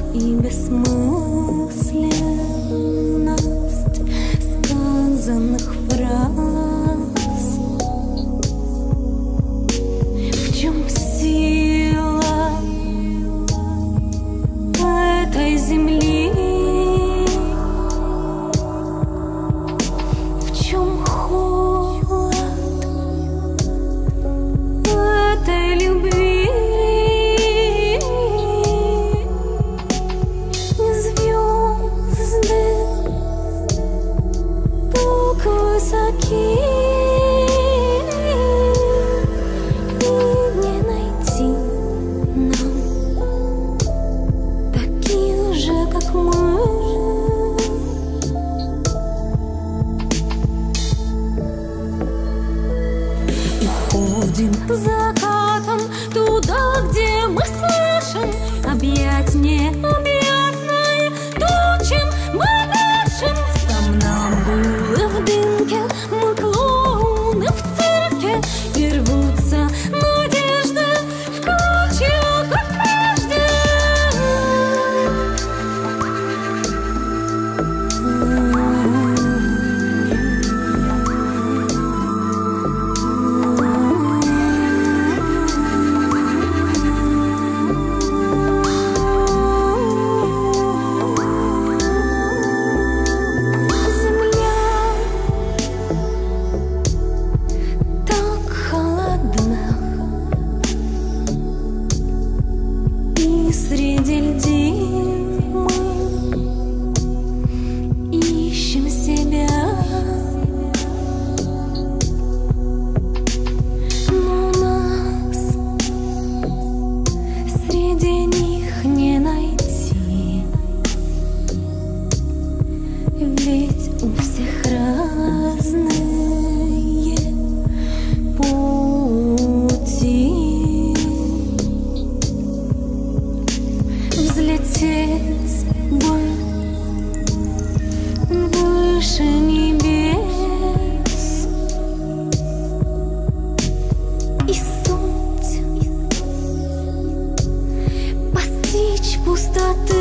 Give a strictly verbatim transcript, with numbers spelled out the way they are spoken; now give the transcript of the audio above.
и бессмысленность сказанных фраз. В чем сила этой земли? В чем холод этой любви? Звезды так высоки, и не найти нам таких же, как мы. Уходим закатом туда, где мы слышим объять необъятное, то, чем мы дышим. Сомнамбулы в дымке, мы клоуны в цирке, и рвутся надежды в клочья, как прежде. Среди льдин мы ищем себя, но нас среди них не найти, ведь у всех разные пути. Взлететь бы выше небес, и суть постичь пустоты.